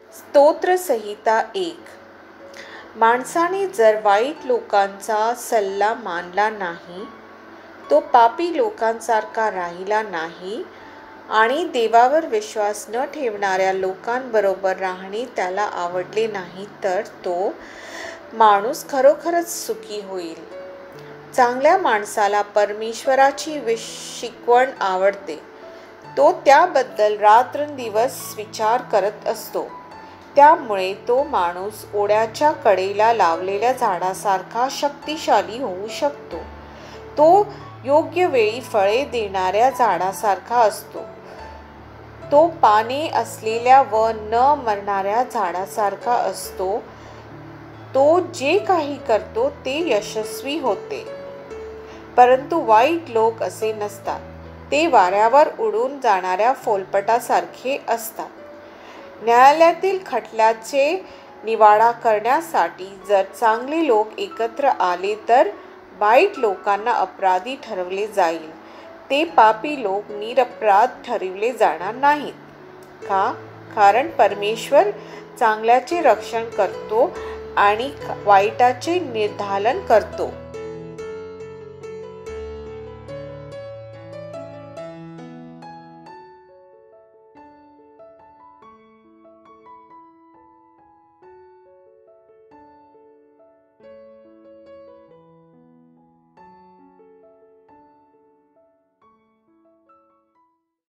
स्तोत्रसंहिता 1. माणसाने जर वाईट लोकांचा सल्ला मानला नाही, तो पापी लोकांसारखा राहिला नाही आणि देवावर विश्वास न ठेवणाऱ्या लोकांबरोबर राहणे त्याला आवडले नाही, तर तो माणूस खरोखरच सुखी होईल. चांगल्या माणसाला परमेश्वराची शिकवण आवडते. तो त्याबद्दल रात्रंदिवस विचार करत असतो. त्यामुळे तो माणूस ओढ्याच्या कडेला लावलेल्या झाडासारखा शक्तिशाली होऊ शकतो. तो योग्य वेळी फळे देणाऱ्या झाडासारखा असतो. तो पाने असलेल्या व न मरणाऱ्या झाडासारखा असतो. तो जे काही करतो ते यशस्वी होते. परंतु वाईट लोक असे नसतात. ते वाऱ्यावर उडून जाणाऱ्या फोलपटासारखे असतात. न्यायालयातील खटल्याचे निवाडा करण्यासाठी जर चांगले लोक एकत्र आले तर वाईट लोकांना अपराधी ठरवले जाईल. ते पापी लोक निरपराध ठरविले जाणार नाहीत. का? कारण परमेश्वर चांगल्याचे रक्षण करतो आणि वाईटाचे निर्धालन करतो.